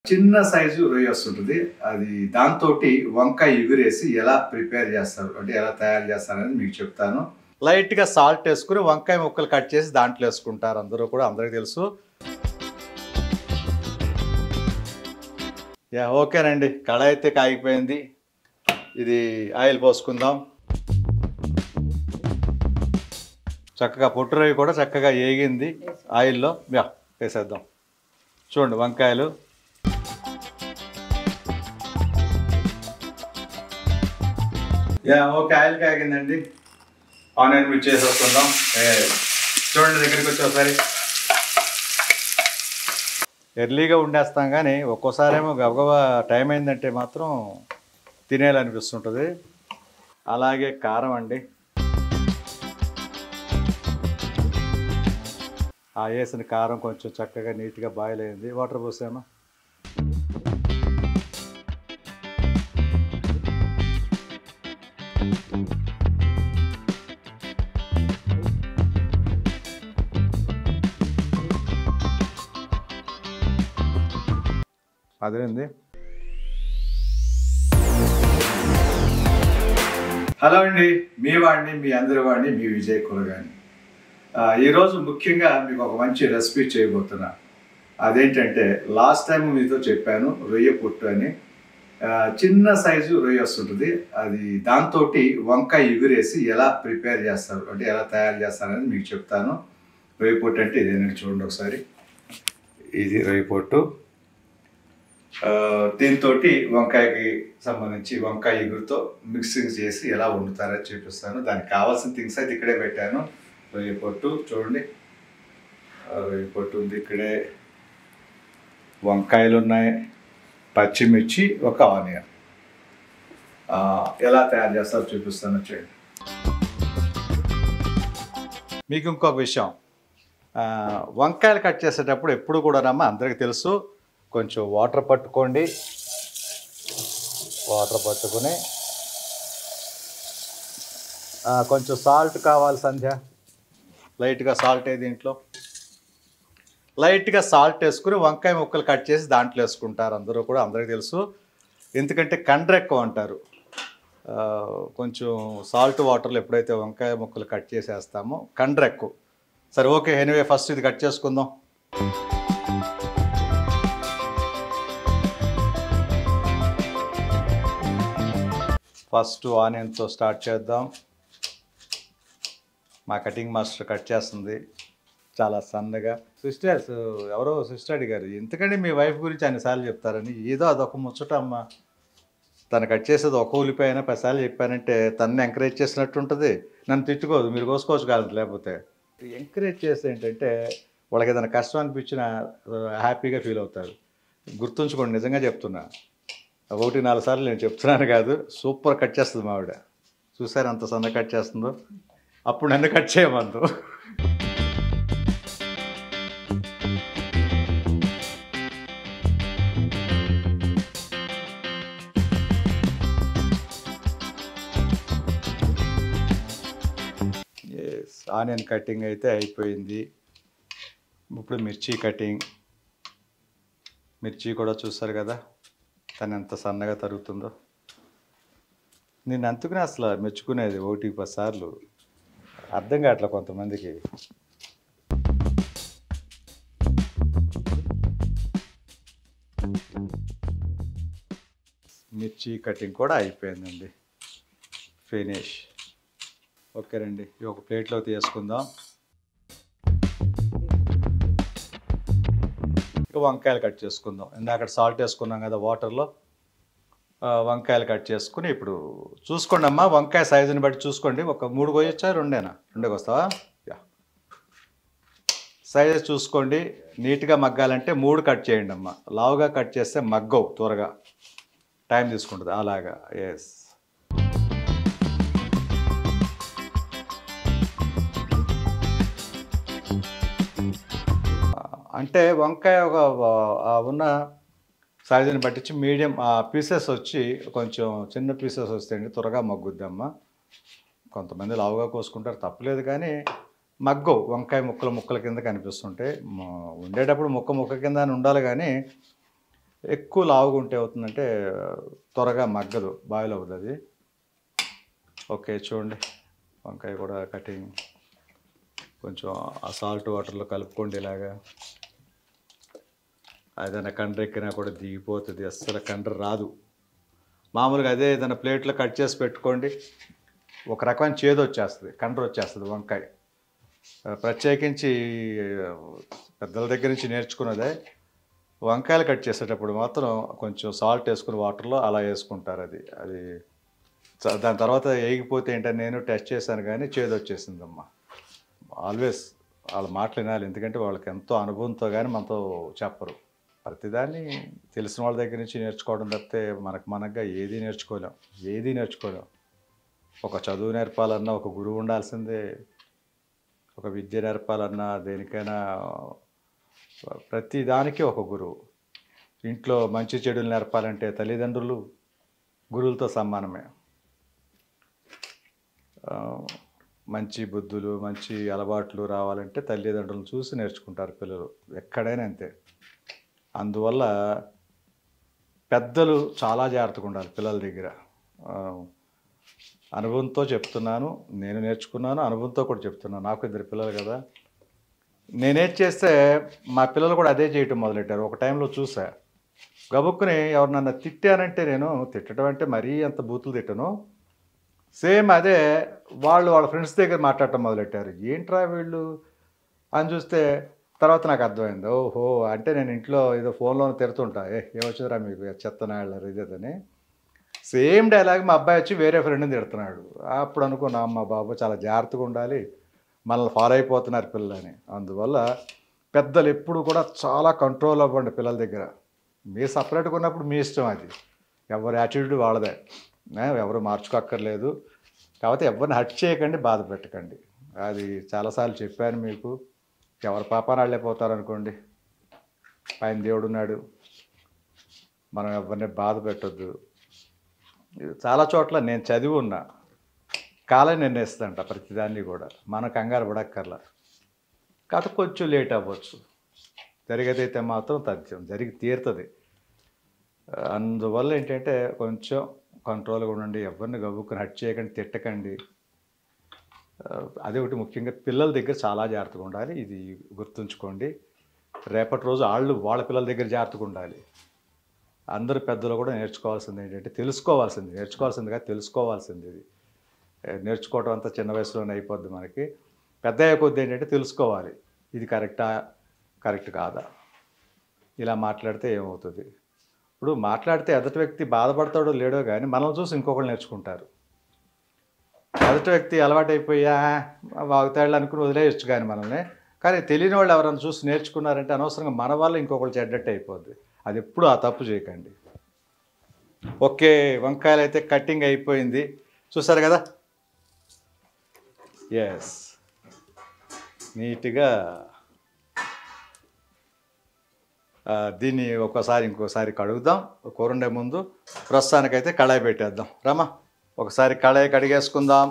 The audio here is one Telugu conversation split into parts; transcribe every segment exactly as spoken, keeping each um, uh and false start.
చిన్న సైజు రొయ్య వస్తుంటుంది. అది దాంతో వంకాయ ఎగురేసి ఎలా ప్రిపేర్ చేస్తారు అంటే ఎలా తయారు చేస్తారని మీకు చెప్తాను. లైట్గా సాల్ట్ వేసుకుని వంకాయ ముక్కలు కట్ చేసి దాంట్లో వేసుకుంటారు అందరూ కూడా, అందరికీ తెలుసు. యా ఓకేనండి, కడాయి అయితే కాగిపోయింది. ఇది ఆయిల్ పోసుకుందాం. చక్కగా పొట్టు రొయ్య కూడా చక్కగా ఏగింది ఆయిల్లో. యా వేసేద్దాం. చూడండి వంకాయలు యా ఓకే ఆయిల్ కాగిందండి. ఆనియన్ మిర్చి చేసి వస్తుందాం. చూడండి దగ్గరికి వచ్చి ఒకసారి ఎర్లీగా ఉండేస్తాం కానీ ఒక్కోసారేమో గబగబా టైం అయిందంటే మాత్రం తినేయాలనిపిస్తుంటుంది. అలాగే కారం అండి, ఆ వేసిన కారం కొంచెం చక్కగా నీట్గా బాయిల్ అయింది. వాటర్ పోసామా. అదేంది. హలో అండి, మీ వాడిని మీ అందరి వాడిని మీ విజయ్ కులగాని. ఈరోజు ముఖ్యంగా మీకు ఒక మంచి రెసిపీ చేయబోతున్నా. అదేంటంటే లాస్ట్ టైం మీతో చెప్పాను రొయ్య పొట్టు అని. చిన్న సైజు రొయ్య వస్తుంటుంది. అది దాంతో వంకాయ ఎగురేసి ఎలా ప్రిపేర్ చేస్తారు అంటే ఎలా తయారు చేస్తారని మీకు చెప్తాను. రొయ్య పొట్టు అంటే ఇదేనండి, చూడండి ఒకసారి. ఇది రొయ్య పొట్టు. దీంతో వంకాయకి సంబంధించి వంకాయ ఎగురుతో మిక్సింగ్ చేసి ఎలా వండుతారని చూపిస్తాను. దానికి కావాల్సిన థింగ్స్ అయితే ఇక్కడే పెట్టాను. రొయ్య పొట్టు చూడండి, రొయ్య పొట్టు ఉంది ఇక్కడే, వంకాయలు ఉన్నాయి, పచ్చిమిర్చి, ఒక ఆనియన్. ఎలా తయారు చేస్తారో చూపిస్తాను చూడండి. మీకు ఇంకొక విషయం, వంకాయలు కట్ చేసేటప్పుడు ఎప్పుడు కూడా రమ్మ అందరికీ తెలుసు, కొంచెం వాటర్ పట్టుకోండి. వాటర్ పట్టుకుని కొంచెం సాల్ట్ కావాలి సంధ్య, లైట్గా సాల్ట్ ఏ దీంట్లో లైట్గా సాల్ట్ వేసుకుని వంకాయ ముక్కలు కట్ చేసి దాంట్లో వేసుకుంటారు అందరూ కూడా, అందరికీ తెలుసు. ఎందుకంటే కండ్ర ఎక్కువ అంటారు. కొంచెం సాల్ట్ వాటర్లో ఎప్పుడైతే వంకాయ ముక్కలు కట్ చేసేస్తామో కండ్ర ఎక్కువ. సరే ఓకే, ఎనీవే ఫస్ట్ ఇది కట్ చేసుకుందాం. ఫస్ట్ ఆనియన్తో స్టార్ట్ చేద్దాం. మా కటింగ్ మాస్టర్ కట్ చేస్తుంది చాలా సన్నగా. సిస్టర్స్ ఎవరో సిస్టర్ అడిగారు, ఎందుకంటే మీ వైఫ్ గురించి అన్నిసార్లు చెప్తారని. ఏదో అదొక ముచ్చట అమ్మ. తను కట్ చేసేది ఒక ఉల్లిపాయ అయినా పదిసార్లు చెప్పానంటే తనని ఎంకరేజ్ చేసినట్టు ఉంటుంది. నన్ను తిట్టుకోదు, మీరు కోసుకోవచ్చు కాదు. లేకపోతే ఎంకరేజ్ చేస్తే ఏంటంటే వాళ్ళకి ఏదైనా కష్టం అనిపించినా హ్యాపీగా ఫీల్ అవుతారు. గుర్తుంచుకోండి, నిజంగా చెప్తున్నా. ఒకటి నాలుగు సార్లు నేను చెప్తున్నాను కాదు. సూపర్ కట్ చేస్తుంది మా ఆవిడ. చూసారు అంత సన్న కట్ చేస్తుందో. అప్పుడు నన్ను కట్ చేయమందు. ఎస్, ఆనియన్ కటింగ్ అయితే అయిపోయింది. ఇప్పుడు మిర్చి కటింగ్. మిర్చి కూడా చూస్తారు కదా తను ఎంత సన్నగా తరుగుతుందో. నేను అందుకునే అసలు మెచ్చుకునేది ఒకటి పది సార్లు, అర్థం కావట్లే కొంతమందికి. మిర్చి కటింగ్ కూడా అయిపోయిందండి, ఫినిష్. ఓకేనండి, ఇవి ఒక ప్లేట్లో తీసుకుందాం. ఇక వంకాయలు కట్ చేసుకుందాం. ఇందాక సాల్ట్ వేసుకున్నాం కదా వాటర్లో. వంకాయలు కట్ చేసుకుని ఇప్పుడు చూసుకోండి అమ్మా, వంకాయ సైజుని బట్టి చూసుకోండి. ఒక మూడు కోయొచ్చా, రెండేనా? రెండే వస్తావా? యా, సైజ్ చూసుకోండి. నీట్గా మగ్గాలంటే మూడు కట్ చేయండి అమ్మ. లావుగా కట్ చేస్తే మగ్గవు, త్వరగా టైం తీసుకుంటుంది. అలాగా. ఎస్, అంటే వంకాయ ఒక ఉన్న సైజుని పట్టించి మీడియం పీసెస్ వచ్చి కొంచెం చిన్న పీసెస్ వస్తాయండి, త్వరగా మగ్గుద్దమ్మ. కొంతమంది లావుగా కోసుకుంటారు, తప్పలేదు. కానీ మగ్గవు, వంకాయ ముక్కలు ముక్కల కింద కనిపిస్తుంటాయి. ఉండేటప్పుడు ముక్క ముక్క కింద అని ఉండాలి. కానీ ఎక్కువ లావుగా ఉంటే అవుతుందంటే త్వరగా మగ్గదు, బాయిల్ అవుతుంది. ఓకే చూడండి, వంకాయ కూడా కటింగ్ కొంచెం ఆ సాల్ట్ వాటర్లో కలుపుకోండి. ఇలాగా ఏదైనా కండ్ర ఎక్కినా కూడా దిగిపోతుంది, అస్సలు కండ్ర రాదు. మామూలుగా అదే ఏదైనా ప్లేట్లో కట్ చేసి పెట్టుకోండి, ఒక రకమైన చేదు వచ్చేస్తుంది, కండ్ర వచ్చేస్తుంది వంకాయ. ప్రత్యేకించి పెద్దల దగ్గర నుంచి నేర్చుకున్నదే, వంకాయలు కట్ చేసేటప్పుడు మాత్రం కొంచెం సాల్ట్ వేసుకుని వాటర్లో అలా వేసుకుంటారు. అది అది దాని తర్వాత వేగిపోతే ఏంటని నేను టెస్ట్ చేశాను, కానీ చేదు వచ్చేసిందమ్మా. ఆల్వేస్ వాళ్ళ మాటలు వినాలి, ఎందుకంటే వాళ్ళకి ఎంతో అనుభవంతో కానీ మనతో చెప్పరు. ప్రతిదాన్ని తెలిసిన వాళ్ళ దగ్గర నుంచి నేర్చుకోవడం తప్పితే మనకు మనగా ఏది నేర్చుకోలేం, ఏది నేర్చుకోలేం. ఒక చదువు నేర్పాలన్నా ఒక గురువు ఉండాల్సిందే, ఒక విద్య నేర్పాలన్నా దేనికైనా ప్రతి దానికి ఒక గురువు. ఇంట్లో మంచి చెడులు నేర్పాలంటే తల్లిదండ్రులు గురువులతో సమానమే. మంచి బుద్ధులు మంచి అలవాట్లు రావాలంటే తల్లిదండ్రులను చూసి నేర్చుకుంటారు పిల్లలు, ఎక్కడైనా అంతే. అందువల్ల పెద్దలు చాలా జాగ్రత్తగా ఉండాలి పిల్లల దగ్గర. అనుభవంతో చెప్తున్నాను, నేను నేర్చుకున్నాను, అనుభవంతో కూడా చెప్తున్నాను. నాకు ఇద్దరు పిల్లలు కదా, నేనేం చేస్తే మా పిల్లలు కూడా అదే చేయటం మొదలెట్టారు. ఒక టైంలో చూసా, గబుక్కుని ఎవరు నన్ను తిట్టానంటే, నేను తిట్టడం అంటే మరీ అంత బూతులు తిట్టను, సేమ్ అదే వాళ్ళు వాళ్ళ ఫ్రెండ్స్ దగ్గర మాట్లాడటం మొదలెట్టారు. ఏంట్రా వీళ్ళు అని చూస్తే తర్వాత నాకు అర్థమైంది, ఓహో అంటే నేను ఇంట్లో ఏదో ఫోన్లోనే తిడుతుంటా, ఏ ఏమొచ్చిందిరా మీకు చెత్తనాళ్ళ ఇదేదని. సేమ్ డైలాగ్ మా అబ్బాయి వచ్చి వేరే ఫ్రెండ్ని తిడుతున్నాడు. అప్పుడు అనుకున్నా, అమ్మ బాబు చాలా జాగ్రత్తగా ఉండాలి, మనల్ని ఫాలో అయిపోతున్నారు పిల్లలని. అందువల్ల పెద్దలు ఎప్పుడు కూడా చాలా కంట్రోల్ అవ్వండి పిల్లల దగ్గర. మీరు సపరేట్గా ఉన్నప్పుడు మీ ఇష్టం, అది ఎవరి యాటిట్యూడ్ వాళ్ళదే, ఎవరు మార్చుకోక్కర్లేదు. కాకపోతే ఎవరిని హర్ట్ చేయకండి, బాధ పెట్టకండి. అది చాలాసార్లు చెప్పాను మీకు. ఎవరి పాపాన్ని వాళ్ళైపోతారనుకోండి, ఆయన దేవుడు ఉన్నాడు, మనం ఎవరిని బాధ పెట్టొద్దు. చాలా చోట్ల నేను చదివి ఉన్నా, కాలం నిర్ణయిస్తుందంట ప్రతిదాన్ని కూడా, మనం కంగారు పడక్కర్లా. కాకపోతే కొంచెం లేట్ అవ్వచ్చు, జరిగేదైతే మాత్రం తథ్యం, జరిగి తీరుతుంది. అందువల్ల ఏంటంటే కొంచెం కంట్రోల్గా ఉండండి, ఎవరిని గబుక్కుని హట్ చేయకండి, తిట్టకండి. అదే ఒకటి ముఖ్యంగా పిల్లల దగ్గర చాలా జాగ్రత్తగా ఉండాలి, ఇది గుర్తుంచుకోండి. రేపటి రోజు వాళ్ళు వాళ్ళ పిల్లల దగ్గర జాగ్రత్తగా ఉండాలి. అందరు పెద్దలు కూడా నేర్చుకోవాల్సింది ఏంటంటే, తెలుసుకోవాల్సింది, నేర్చుకోవాల్సిందిగా తెలుసుకోవాల్సింది. ఇది నేర్చుకోవడం అంతా చిన్న వయసులోనే అయిపోద్ది మనకి. పెద్ద అయ్యే కొద్ది ఏంటంటే తెలుసుకోవాలి, ఇది కరెక్టా కరెక్ట్ కాదా, ఇలా మాట్లాడితే ఏమవుతుంది. ఇప్పుడు మాట్లాడితే ఎదుటి వ్యక్తి బాధపడతాడో లేడో కానీ మనల్ని చూసి ఇంకొకరు నేర్చుకుంటారు. ఎదుటి వ్యక్తి అలవాటైపోయా వాగుతాళ్ళు అనుకుని వదిలేయచ్చు కానీ మనల్ని, కానీ తెలియని వాళ్ళు ఎవరైనా చూసి నేర్చుకున్నారంటే అనవసరంగా మన వల్ల ఇంకొకరు చెడ్డట్టు అయిపోద్ది. అది ఎప్పుడు ఆ తప్పు చేయకండి. ఓకే, వంకాయలు అయితే కటింగ్ అయిపోయింది, చూసారు కదా. ఎస్, నీట్గా దీన్ని ఒకసారి ఇంకోసారి కడుగుదాం. కూర వండే ముందు ప్రస్తుతానికైతే కళాయి పెట్టేద్దాం. రమా, ఒకసారి కళాయి కడిగేసుకుందాం.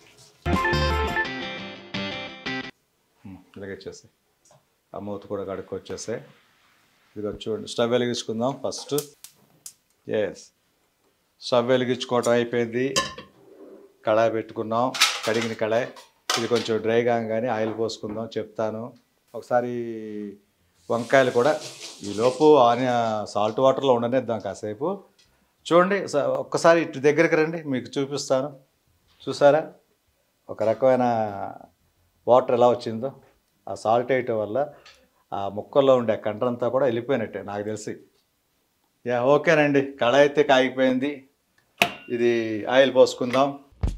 ఇలాగే వచ్చేసాయి, ఆ మూత కూడా కడుక్కొచ్చేసాయి. ఇది చూడండి, స్టవ్ వెలిగించుకుందాం ఫస్ట్. ఎస్, స్టవ్ వెలిగించుకోవటం అయిపోయింది, కళాయి పెట్టుకున్నాం, కడిగిన కళాయి. ఇది కొంచెం డ్రై కాగానే ఆయిల్ పోసుకుందాం, చెప్తాను. ఒకసారి వంకాయలు కూడా ఈలోపు ఆని సాల్ట్ వాటర్లో ఉండనిద్దాం కాసేపు. చూడండి, ఒక్కసారి ఇటు దగ్గరికి రండి, మీకు చూపిస్తాను. చూసారా ఒక రకమైన వాటర్ ఎలా వచ్చిందో? ఆ సాల్ట్ వేయటం వల్ల ఆ ముక్కల్లో ఉండే కండ్రంతా కూడా వెళ్ళిపోయినట్టే నాకు తెలిసి. యా, ఓకేనండి, కళాయి అయితే కాగిపోయింది. ఇది ఆయిల్ పోసుకుందాం.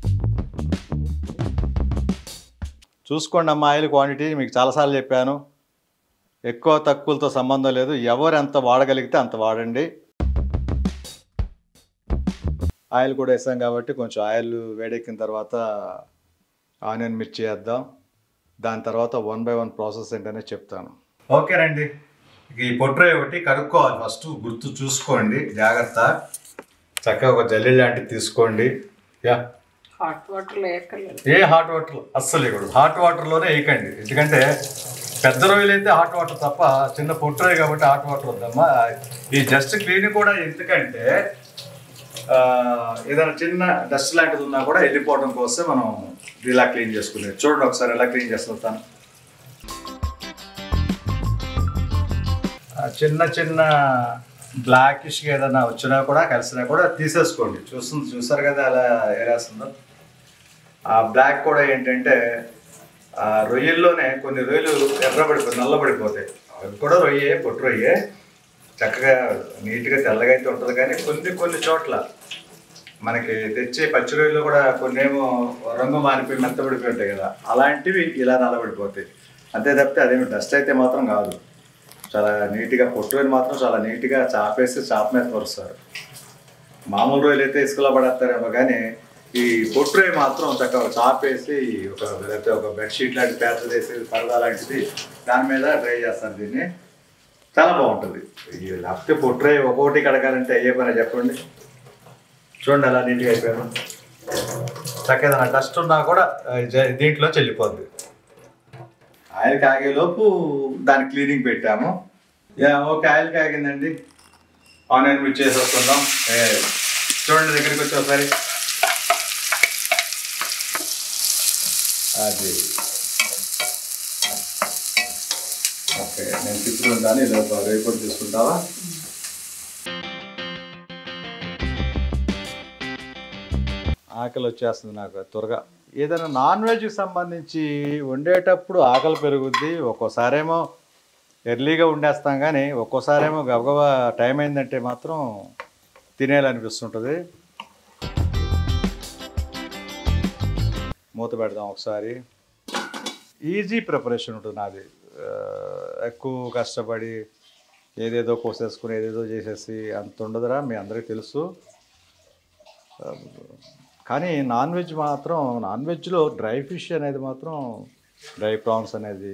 చూసుకోండి అమ్మ, ఆయిల్ క్వాంటిటీ మీకు చాలాసార్లు చెప్పాను, ఎక్కువ తక్కువలతో సంబంధం లేదు, ఎవరు ఎంత వాడగలిగితే అంత వాడండి. ఆయిల్ కూడా వేసాం కాబట్టి కొంచెం ఆయిల్ వేడెక్కిన తర్వాత ఆనియన్ మిర్చి వేద్దాం. దాని తర్వాత వన్ బై వన్ ప్రాసెస్ ఏంటనే చెప్తాను. ఓకేనండి, ఈ పొట్రే ఒకటి కడుక్కోవాలి ఫస్ట్, గుర్తు చూసుకోండి జాగ్రత్త. చక్కగా ఒక జల్లి లాంటివి తీసుకోండి. యా, హాట్ వాటర్లో వేయక్కర్లేదు, ఏ హాట్ వాటర్ అస్సలు వేయకూడదు, హాట్ వాటర్లోనే వేయకండి. ఎందుకంటే పెద్ద రొయ్యలు అయితే హాట్ వాటర్ తప్ప, చిన్న పొట్టు రొయ్య కాబట్టి హాట్ వాటర్ వద్దమ్మా. ఈ జస్ట్ క్లీనింగ్ కూడా ఎందుకంటే ఏదైనా చిన్న డస్ట్ లాంటిది ఉన్నా కూడా వెళ్ళిపోవడం కోసం మనం ఇలా క్లీన్ చేసుకునేది. చూడండి ఒకసారి ఎలా క్లీన్ చేస్తాను. చిన్న చిన్న బ్లాకిష్గా ఏదైనా వచ్చినా కూడా కలిసినా కూడా తీసేసుకోండి. చూస్తుంది చూసారు కదా అలా ఏరేస్తుందో. ఆ బ్లాక్ కూడా ఏంటంటే ఆ రొయ్యల్లోనే కొన్ని రొయ్యలు ఎర్రబడిపోయి నల్లబడిపోతాయి. అవి కూడా రొయ్యే, పొట్టు రొయ్యే, చక్కగా నీట్గా తెల్లగా అయితే ఉంటుంది. కానీ కొన్ని కొన్ని చోట్ల మనకి తెచ్చే పచ్చి రొయ్యలు కూడా కొన్ని ఏమో రంగు మారిపోయి మెత్తబడిపోయి ఉంటాయి కదా, అలాంటివి ఇలా నల్లబడిపోతాయి. అంతే తప్పితే అదేమి డస్ట్ అయితే మాత్రం కాదు. చాలా నీట్గా పొట్టు రొయ్యలు మాత్రం చాలా నీట్గా చాపేసి చాప మీద పరుస్తారు. మామూలు రొయ్యలు అయితే ఇసుకలో పడేస్తారేమో, కానీ ఈ పొట్టు రొయ్య మాత్రం చక్కగా చాపేసి ఒక లేకపోతే ఒక బెడ్షీట్ లాంటి పేపర్ వేసి పరదా లాంటిది దాని మీద డ్రై చేస్తారు. దీన్ని చాలా బాగుంటుంది. లేకపోతే పొట్టు రొయ్య ఒక్కొక్కటి కడగాలంటే అయ్యే పని చెప్పండి. చూడండి అలా నీట్గా అయిపోయాను. చక్కగా ఏదైనా డస్ట్ ఉన్నా కూడా దీంట్లో చెల్లిపోద్ది. ఆయిల్ కాగేలోపు దాని క్లీనింగ్ పెట్టాము. యా ఓకే, ఆయిల్ కాగిందండి. ఆనియన్ మిక్స్ చేసి వస్తున్నాం. చూడండి దగ్గరికి వచ్చి ఒకసారి. అది ఓకే, నేను తిప్పుకుంటాను. ఇలా రేపు తీసుకుంటావా? ఆకలి వచ్చేస్తుంది నాకు త్వరగా. ఏదైనా నాన్ వెజ్కి సంబంధించి వండేటప్పుడు ఆకలి పెరుగుద్ది. ఒక్కోసారేమో ఎర్లీగా వండేస్తాం, కానీ ఒక్కోసారేమో గబగబా టైం అయిందంటే మాత్రం తినేయాలనిపిస్తుంటుంది. మూత పెడదాం ఒకసారి. ఈజీ ప్రిపరేషన్ ఉంటుంది నాది. ఎక్కువ కష్టపడి ఏదేదో కోసేసుకుని ఏదేదో చేసేసి అంత ఉండదురా, మీ అందరికీ తెలుసు. కానీ నాన్ వెజ్ మాత్రం, నాన్ వెజ్లో డ్రై ఫిష్ అనేది మాత్రం, డ్రై ప్రాన్స్ అనేది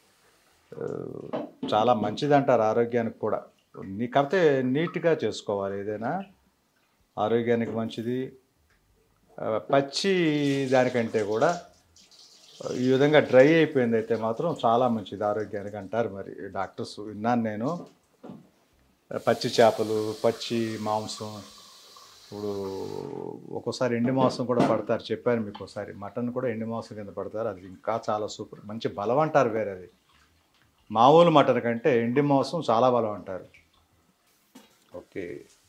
చాలా మంచిది అంటారు ఆరోగ్యానికి కూడా. నీ కాకపోతే నీట్గా చేసుకోవాలి ఏదైనా, ఆరోగ్యానికి మంచిది. పచ్చి దానికంటే కూడా ఈ విధంగా డ్రై అయిపోయింది అయితే మాత్రం చాలా మంచిది ఆరోగ్యానికి అంటారు మరి డాక్టర్స్. విన్నాను నేను. పచ్చి చేపలు, పచ్చి మాంసం, ఇప్పుడు ఒక్కోసారి ఎండి మాంసం కూడా పడతారు, చెప్పాను మీకు ఒకసారి. మటన్ కూడా ఎండి మాంసం కింద పడతారు. అది ఇంకా చాలా సూపర్, మంచి బలం అంటారు వేరే. అది మామూలు మటన్ కంటే ఎండి మాంసం చాలా బలం అంటారు. ఓకే,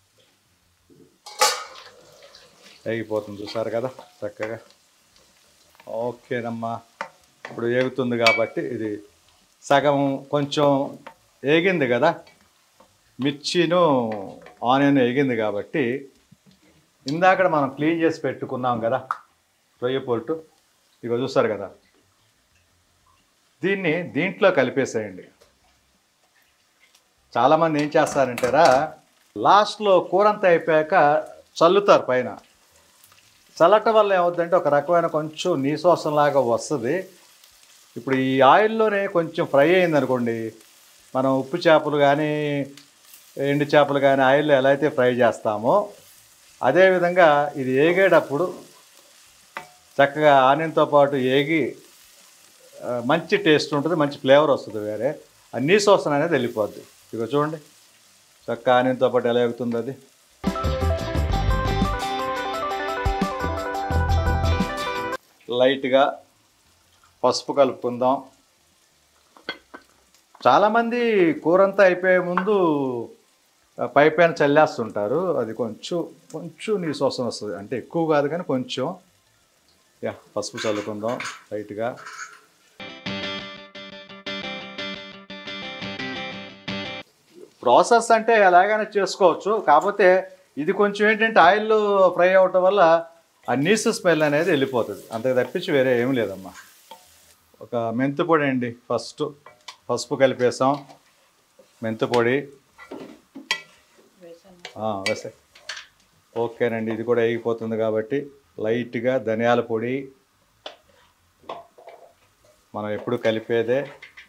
వేగిపోతుంది చూసారు కదా చక్కగా. ఓకేనమ్మా, ఇప్పుడు వేగుతుంది కాబట్టి ఇది సగం కొంచెం వేగింది కదా, మిర్చిను ఆనియన్ వేగింది కాబట్టి ఇందాక మనం క్లీన్ చేసి పెట్టుకున్నాం కదా రొయ్య పొట్టు, ఇక చూస్తారు కదా, దీన్ని దీంట్లో కలిపేసేయండి. చాలామంది ఏం చేస్తారంటారా, లాస్ట్లో కూరంతా అయిపోయాక చల్లుతారు పైన. చల్లటం వల్ల ఏమవుతుందంటే ఒక రకమైన కొంచెం నీసోసంలాగా వస్తుంది. ఇప్పుడు ఈ ఆయిల్లోనే కొంచెం ఫ్రై అయిందనుకోండి, మనం ఉప్పు చేపలు కానీ ఎండు చేపలు కానీ ఆయిల్లో ఎలా అయితే ఫ్రై చేస్తామో అదేవిధంగా ఇది ఏగేటప్పుడు చక్కగా ఆనియన్తో పాటు ఏగి మంచి టేస్ట్ ఉంటుంది, మంచి ఫ్లేవర్ వస్తుంది. వేరే ఆ నీసోసన అనేది వెళ్ళిపోద్ది. ఇక చూడండి చక్కగా ఆనియన్తో పాటు ఎలా ఎగుతుంది. అది లైట్గా పసుపు కలుపుకుందాం. చాలామంది కూరంతా అయిపోయే ముందు పై పైన చల్లేస్తుంటారు, అది కొంచెం కొంచెం నీసోసం వస్తుంది. అంటే ఎక్కువ కాదు కానీ కొంచెం. యా పసుపు చల్లుకుందాం లైట్గా. ప్రాసెస్ అంటే ఎలాగైనా చేసుకోవచ్చు, కాకపోతే ఇది కొంచెం ఏంటంటే ఆయిల్లో ఫ్రై అవ్వటం వల్ల ఆ నీసు స్మెల్ అనేది వెళ్ళిపోతుంది, అంతకు తప్పించి వేరే ఏం లేదమ్మా. ఒక మెంతు పొడి అండి, ఫస్ట్ పసుపు కలిపేసాం, మెంతు పొడి వేసే. ఓకేనండి, ఇది కూడా వేగిపోతుంది కాబట్టి లైట్గా ధనియాల పొడి, మనం ఎప్పుడు కలిపేదే.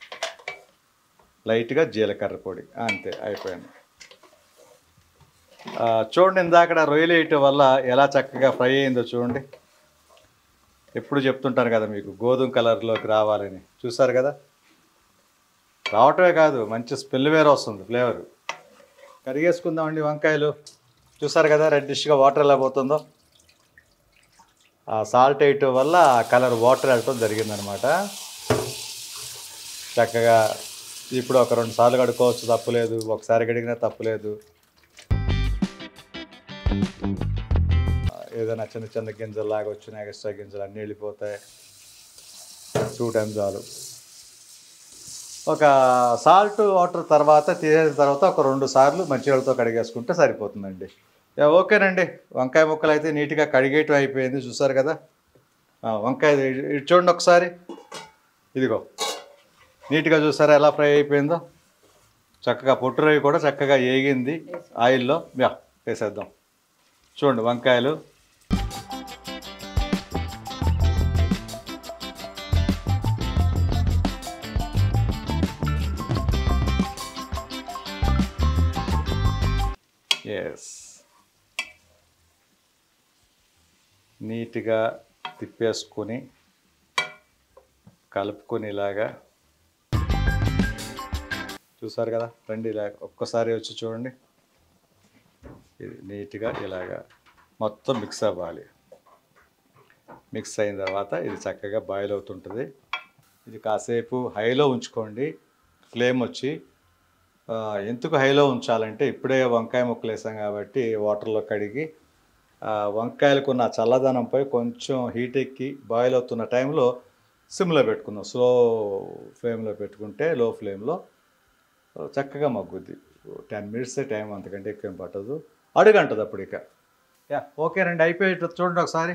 లైట్గా జీలకర్ర పొడి, అంతే అయిపోయింది. చూడండి ఇందాక రొయ్యలు వేయటం వల్ల ఎలా చక్కగా ఫ్రై అయిందో చూడండి. ఎప్పుడు చెప్తుంటాను కదా మీకు గోధుమ కలర్లోకి రావాలని, చూసారు కదా. రావటమే కాదు మంచి స్మెల్ వేరే వస్తుంది, ఫ్లేవర్. కడిగేసుకుందామండి వంకాయలు. చూసారు కదా రెడ్డిష్గా వాటర్ ఎలా పోతుందో. ఆ సాల్ట్ వేయటం వల్ల ఆ కలర్ వాటర్ వెళ్ళటం జరిగిందనమాట. చక్కగా ఇప్పుడు ఒక రెండు సార్లు కడుక్కోవచ్చు, తప్పులేదు. ఒకసారి కడిగినా తప్పులేదు. ఏదైనా చిన్న చిన్న గింజలు లాగా వచ్చినా ఎక్స్ట్రా గింజలు అన్నీ వెళ్ళిపోతాయి. టూ టైమ్స్ చాలు. ఒక సాల్ట్ వాటర్ తర్వాత తీసేసిన తర్వాత ఒక రెండు సార్లు మంచినీళ్ళతో కడిగేసుకుంటే సరిపోతుందండి. ఓకేనండి. వంకాయ ముక్కలు అయితే నీట్గా కడిగేయటం అయిపోయింది. చూసారు కదా వంకాయ. ఇటు చూడండి ఒకసారి. ఇదిగో నీట్గా చూసారా ఎలా ఫ్రై అయిపోయిందో. చక్కగా పొట్టు రవి కూడా చక్కగా ఏగింది ఆయిల్లో. యా వేసేద్దాం. చూడండి వంకాయలు. ఎస్, నీట్గా తిప్పేసుకొని కలుపుకొని ఇలాగా. చూసారు కదా రండి, ఇలా ఒక్కసారి వచ్చి చూడండి. ఇది నీట్గా ఇలాగా మొత్తం మిక్స్ అవ్వాలి. మిక్స్ అయిన తర్వాత ఇది చక్కగా బాయిల్ అవుతుంటుంది. ఇది కాసేపు హైలో ఉంచుకోండి. ఫ్లేమ్ వచ్చి ఎందుకు హైలో ఉంచాలంటే ఇప్పుడే వంకాయ ముక్కలు వేసాం కాబట్టి వాటర్లో కడిగి వంకాయలకు ఉన్న చల్లదనంపై కొంచెం హీట్ ఎక్కి బాయిల్ అవుతున్న టైంలో సిమ్లో పెట్టుకుందాం. స్లో ఫ్లేమ్లో పెట్టుకుంటే లో ఫ్లేమ్లో చక్కగా మగ్గుద్ది. టెన్ మినిట్సే టైం, అంతకంటే ఎక్కువ పట్టదు. అడుగంటది అప్పుడు ఇక. యా ఓకేనండి, అయిపోయి చూడండి ఒకసారి.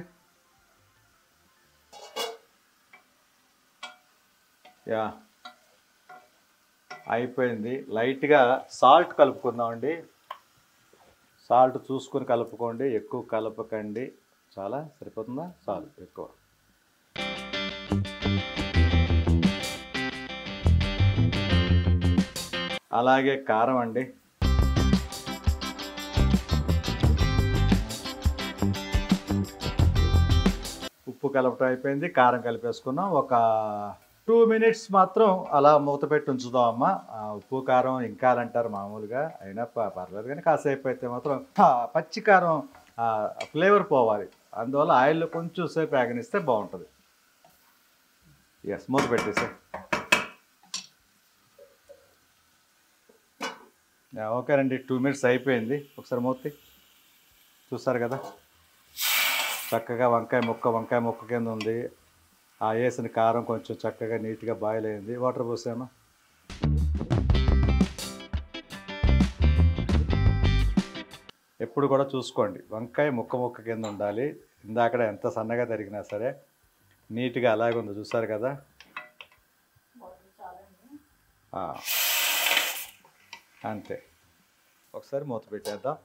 యా అయిపోయింది. లైట్గా సాల్ట్ కలుపుకుందామండి. సాల్ట్ చూసుకొని కలుపుకోండి, ఎక్కువ కలపకండి. చాలా సరిపోతుందా? చాలు, ఎక్కువ. అలాగే కారం అండి. ఉప్పు కలపటం అయిపోయింది, కారం కలిపేసుకున్నాం. ఒక టూ మినిట్స్ మాత్రం అలా మూత పెట్టి ఉంచుదాం అమ్మ. ఉప్పు కారం ఇంకా అంటారు మామూలుగా, అయినా పర్లేదు కానీ కాసేపు అయితే మాత్రం పచ్చి కారం ఫ్లేవర్ పోవాలి. అందువల్ల ఆయిల్లో కొంచెం సేపు ఆగనిస్తే బాగుంటుంది. ఎస్, మూత పెట్టేసే. ఓకేనండి, టూ మినిట్స్ అయిపోయింది. ఒకసారి మూత చూస్తారు కదా చక్కగా వంకాయ ముక్క వంకాయ ముక్క కింద ఉంది. ఆ వేసిన కారం కొంచెం చక్కగా నీట్గా బాయిల్ అయింది. వాటర్ పోసామా. ఎప్పుడు కూడా చూసుకోండి వంకాయ ముక్క ముక్క కింద ఉండాలి. ఇందాక ఎంత సన్నగా తరిగినా సరే నీట్గా అలాగే ఉంది. చూసారు కదా. అంతే. ఒకసారి మూత పెట్టేద్దాం.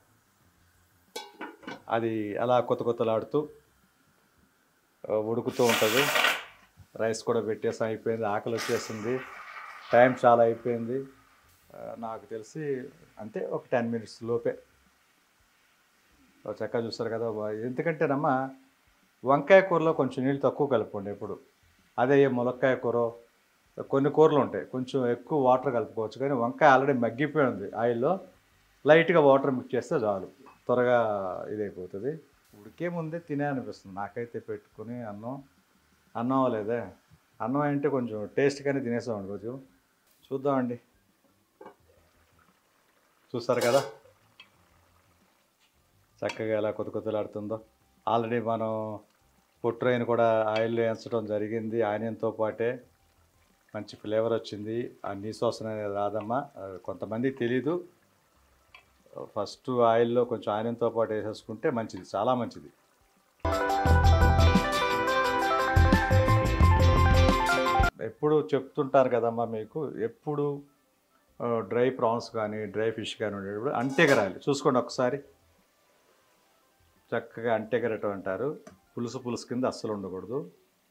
అది అలా కొత్త కొత్తలాడుతూ ఉడుకుతూ ఉంటుంది. రైస్ కూడా పెట్టేసాం, అయిపోయింది. ఆకలి వచ్చేసింది, టైం చాలా అయిపోయింది. నాకు తెలిసి అంతే ఒక టెన్ మినిట్స్ లోపే చక్కగా. చూస్తారు కదా. ఎందుకంటేనమ్మా వంకాయ కూరలో కొంచెం నీళ్ళు తక్కువ కలుపుకోండి ఎప్పుడు. అదే ములక్కాయ కూర కొన్ని కూరలు ఉంటాయి కొంచెం ఎక్కువ వాటర్ కలుపుకోవచ్చు, కానీ వంకాయ ఆల్రెడీ మగ్గిపోయి ఉంది ఆయిల్లో. లైట్గా వాటర్ మిక్స్ చేస్తే చాలు, త్వరగా ఇదైపోతుంది. ఉడికే ముందే తినే అనిపిస్తుంది నాకైతే. పెట్టుకుని అన్నం అన్నం లేదే, అన్నం అంటే కొంచెం టేస్ట్గానే తినేసామండి. కొంచెం చూద్దామండి. చూస్తారు కదా చక్కగా ఎలా కొత్త కొత్తలాడుతుందో. ఆల్రెడీ మనం పొట్రైన్ కూడా ఆయిల్లో వేయించడం జరిగింది. ఆనియన్తో పాటే మంచి ఫ్లేవర్ వచ్చింది. ఆ నీసోసన అనేది రాదమ్మా. కొంతమంది తెలీదు. ఫస్ట్ ఆయిల్లో కొంచెం ఆనియన్తో పాటు వేసేసుకుంటే మంచిది, చాలా మంచిది. ఎప్పుడు చెప్తుంటారు కదమ్మా మీకు, ఎప్పుడు డ్రై ప్రాన్స్ కానీ డ్రై ఫిష్ కానీ ఉండేటప్పుడు అంటెగరాలి. చూసుకోండి ఒకసారి. చక్కగా అంటెగరటం అంటారు. పులుసు పులుసు కింద అస్సలు ఉండకూడదు.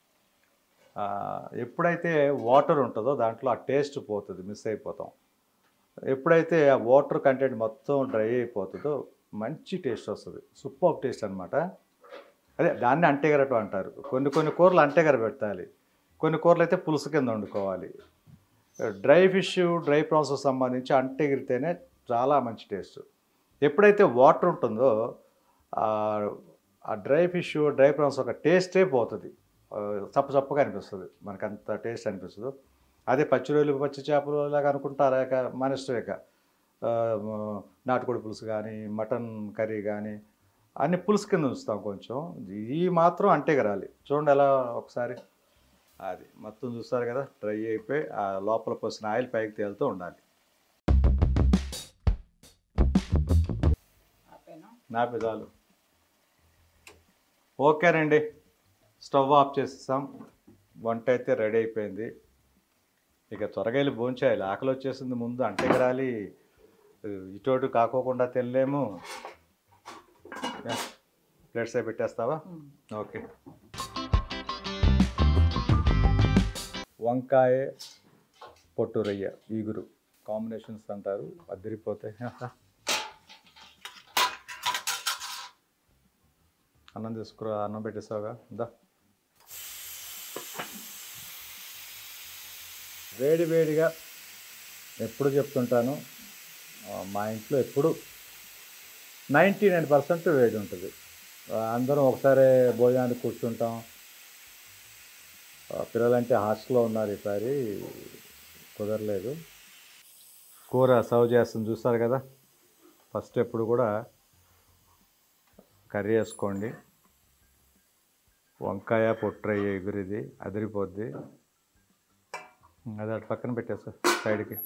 ఎప్పుడైతే వాటర్ ఉంటుందో దాంట్లో ఆ టేస్ట్ పోతుంది, మిస్ అయిపోతాం. ఎప్పుడైతే ఆ వాటర్ కంటెంట్ మొత్తం డ్రై అయిపోతుందో మంచి టేస్ట్ వస్తుంది. సూపర్ టేస్ట్ అనమాట. అదే దాన్ని అంటెగరటం అంటారు. కొన్ని కొన్ని కూరలు అంటెగర పెట్టాలి, కొన్ని కూరలు అయితే పులుసు కింద వండుకోవాలి. డ్రై ఫిష్ డ్రై ప్రాన్స్ సంబంధించి అంటెగిరితేనే చాలా మంచి టేస్ట్. ఎప్పుడైతే వాటర్ ఉంటుందో ఆ డ్రై ఫిష్ డ్రై ప్రాన్స్ ఒక టేస్టే పోతుంది, చప్ప చప్పగా అనిపిస్తుంది, మనకు అంత టేస్ట్ అనిపిస్తుంది. అదే పచ్చి రొయ్యలు పచ్చి చేపలు ఇలాగ అనుకుంటారా, ఇక మన ఇష్టం. ఇక నాటుకోడి పులుసు కానీ మటన్ కర్రీ కానీ అన్ని పులుసు కింద ఉంచుతాం కొంచెం. ఈ మాత్రం అంటెగరాలి. చూడండి ఎలా ఒకసారి, అది మొత్తం చూస్తారు కదా డ్రై అయిపోయి ఆ లోపల పోసిన ఆయిల్ పైకి తేలుతూ ఉండాలి. నాపే చాలు. ఓకేనండి, స్టవ్ ఆఫ్ చేసేసాం. వంట అయితే రెడీ అయిపోయింది. ఇక త్వరగా వెళ్ళి భోంచేయాలి, ఆకలి వచ్చేసింది. ముందు అంటెగరాలి, ఇటోటు కాకోకుండా తినలేము. ప్లేట్స్ అయి పెట్టేస్తావా? ఓకే. వంకాయ పొట్టు రొయ్య ఈగురు కాంబినేషన్స్ అంటారు, అదిరిపోతాయి. అన్నం తీసుకురా, అన్నం పెట్టేసావుగా, దా. వేడి వేడిగా ఎప్పుడు చెప్తుంటాను, మా ఇంట్లో ఎప్పుడు నైంటీ నైన్ పర్సెంట్ వేడి ఉంటుంది. అందరం ఒకసారి భోజనానికి కూర్చుంటాం. పిల్లలంటే హాస్టల్లో ఉన్నారు, ఈసారి కుదరలేదు. కూర సర్వ్ చేస్తుంది చూస్తారు కదా. ఫస్ట్ ఎప్పుడు కూడా కర్రీ వేసుకోండి. వంకాయ పొట్టు ఎగురిది అదిరిపోద్ది. అది అటు పక్కన పెట్టేస్తా సైడ్కి.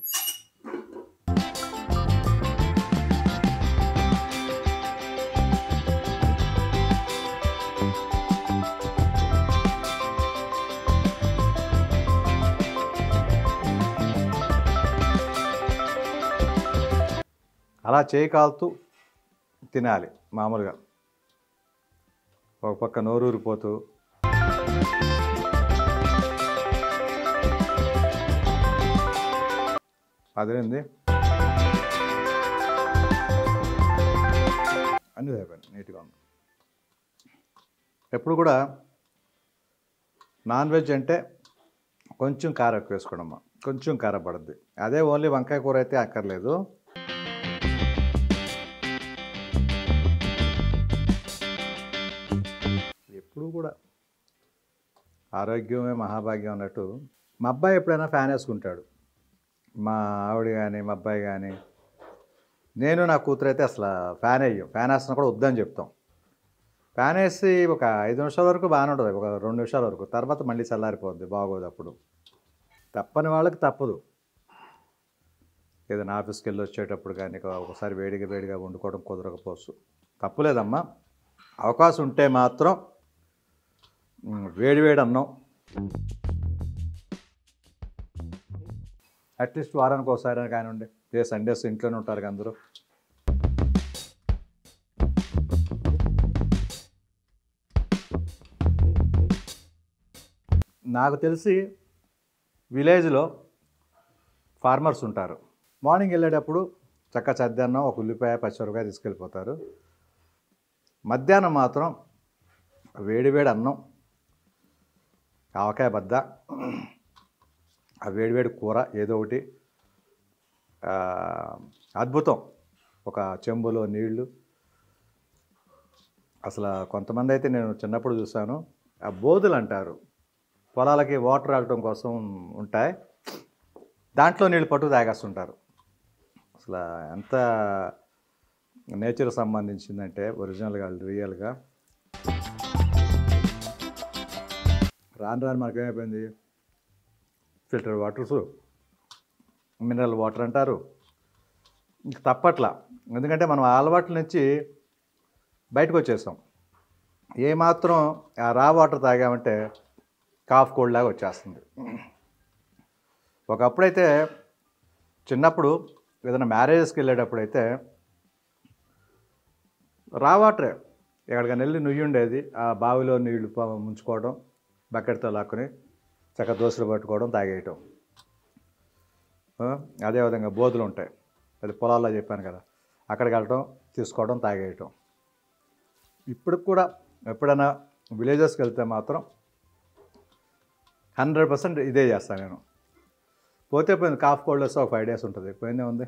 అలా చేయి కాలుతూ తినాలి మామూలుగా, ఒక పక్క నోరూరిపోతూ. అదేంది అన్నీ అయిపోయింది, నీట్గా ఉంది. ఎప్పుడు కూడా నాన్ వెజ్ అంటే కొంచెం కారం ఎక్కువ వేసుకోవడమ్మా, కొంచెం కారం పడుద్ది. అదే ఓన్లీ వంకాయ కూర అయితే అక్కర్లేదు. ఎప్పుడు కూడా ఆరోగ్యమే మహాభాగ్యం అన్నట్టు. మా అబ్బాయి ఎప్పుడైనా ఫ్యాన్ వేసుకుంటాడు, మా ఆవిడ కానీ మా అబ్బాయి కానీ. నేను నా కూతురు అయితే అసలు ఫ్యాన్ వేయం, ఫ్యాన్ వేస్తున్నా కూడా వద్దని చెప్తాం. ఫ్యాన్ వేసి ఒక ఐదు నిమిషాల వరకు బాగానే ఉంటుంది, ఒక రెండు నిమిషాల వరకు. తర్వాత మళ్ళీ చల్లారిపోద్ది, బాగోదు. అప్పుడు తప్పని వాళ్ళకి తప్పదు. ఏదైనా ఆఫీస్కి వెళ్ళి వచ్చేటప్పుడు కానీ ఒకసారి వేడిగా వేడిగా వండుకోవడం కుదరకపోవచ్చు, తప్పులేదమ్మా. అవకాశం ఉంటే మాత్రం వేడి వేడి అన్నం అట్లీస్ట్ వారానికి ఒకసారి కానివ్వండి. ఏ సండేస్ ఇంట్లోనే ఉంటారు అందరూ. నాకు తెలిసి విలేజ్లో ఫార్మర్స్ ఉంటారు. మార్నింగ్ వెళ్ళేటప్పుడు చక్క చద్దన్నం, ఒక ఉల్లిపాయ పచ్చిమిరపకాయ తీసుకెళ్ళిపోతారు. మధ్యాహ్నం మాత్రం వేడివేడి అన్నం, ఆవకాయ బద్ద, ఆ వేడివేడి కూర ఏదో ఒకటి, అద్భుతం. ఒక చెంబులో నీళ్లు. అసలు కొంతమంది అయితే నేను చిన్నప్పుడు చూశాను, ఆ బోధులు అంటారు, పొలాలకి వాటర్ రావడం కోసం ఉంటాయి, దాంట్లో నీళ్ళు పట్టు తాగేస్తుంటారు. అసలు ఎంత నేచర్ సంబంధించిందంటే ఒరిజినల్గా రియల్గా. రాను రాను మనకేమైపోయింది, ఫిల్టర్ వాటర్స్, మినరల్ వాటర్ అంటారు. ఇంక తప్పట్లా, ఎందుకంటే మనం ఆ అలవాట్ల నుంచి బయటకు వచ్చేసాం. ఏమాత్రం ఆ రా వాటర్ తాగామంటే కాఫ్ కోల్డ్ లాగా వచ్చేస్తుంది. ఒకప్పుడైతే చిన్నప్పుడు ఏదైనా మ్యారేజెస్కి వెళ్ళేటప్పుడు అయితే రా వాటరే, ఎక్కడికైనా వెళ్ళి నుయ్యి ఉండేది, ఆ బావిలో నీళ్లు ముంచుకోవడం, బకెట్తో లాక్కుని చక్క దోశలు పట్టుకోవడం, తాగేయటం. అదేవిధంగా బోధులు ఉంటాయి, అది పొలాల్లో చెప్పాను కదా, అక్కడికి వెళ్ళటం, తీసుకోవడం, తాగేయటం. ఇప్పటికి కూడా ఎప్పుడైనా విలేజెస్కి వెళ్తే మాత్రం హండ్రెడ్ పర్సెంట్ ఇదే చేస్తాను నేను. పోతే పోయింది, కాఫ్ కోల్డ్ వస్తే ఒక ఫైవ్ డేస్ ఉంటుంది, పోయిందే ఉంది.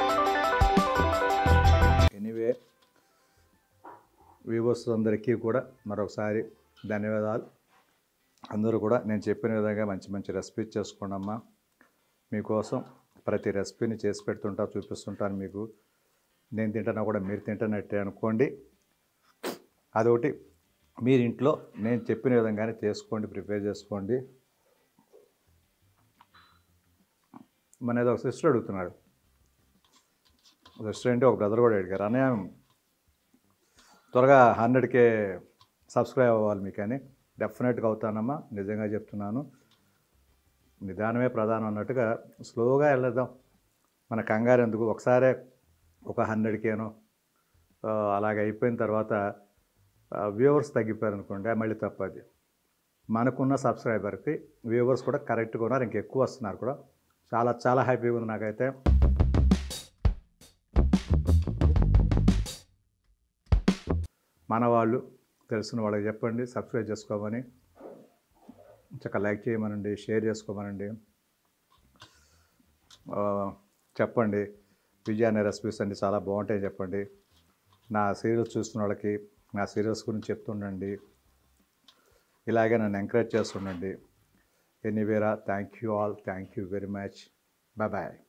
ఎనీవే వ్యూవర్స్ అందరికీ కూడా మరొకసారి ధన్యవాదాలు. అందరూ కూడా నేను చెప్పిన విధంగా మంచి మంచి రెసిపీస్ చేసుకోండి అమ్మా. మీకోసం ప్రతి రెసిపీని చేసి పెడుతుంటా, చూపిస్తుంటాను మీకు. నేను తింటున్నా కూడా మీరు తింటున్నట్టే అనుకోండి. అదొకటి, మీరు ఇంట్లో నేను చెప్పిన విధంగానే చేసుకోండి, ప్రిపేర్ చేసుకోండి. మన ఏదో ఒక సిస్టర్ అడుగుతున్నాడు, సిస్టర్ అంటే ఒక బ్రదర్ కూడా అడిగారు, అన్నయ్య త్వరగా హండ్రెడ్కే సబ్స్క్రైబ్ అవ్వాలి మీకు అని. డెఫినెట్గా అవుతానమ్మా, నిజంగా చెప్తున్నాను. నిదానమే ప్రధానం అన్నట్టుగా స్లోగా వెళ్ళేద్దాం, మన కంగారు ఎందుకు. ఒకసారే ఒక హండ్రెడ్కేనో అలాగ అయిపోయిన తర్వాత వ్యూవర్స్ తగ్గిపోయారు అనుకోండి, మళ్ళీ తప్పది. మనకున్న సబ్స్క్రైబర్కి వ్యూవర్స్ కూడా కరెక్ట్గా ఉన్నారు, ఇంకెక్కువ వస్తున్నారు కూడా. చాలా చాలా హ్యాపీగా ఉంది నాకైతే. మన వాళ్ళు తెలిసిన వాళ్ళకి చెప్పండి సబ్స్క్రైబ్ చేసుకోమని, చక్కగా లైక్ చేయమనండి, షేర్ చేసుకోమనండి, చెప్పండి విజయ అనే రెసిపీస్ అన్ని చాలా బాగుంటాయి చెప్పండి. నా సీరియల్స్ చూస్తున్న వాళ్ళకి నా సీరియల్స్ గురించి చెప్తుండండి, ఇలాగే నన్ను ఎంకరేజ్ చేస్తుండండి. ఎనీవేరా, thank you all, thank you very much, bye bye.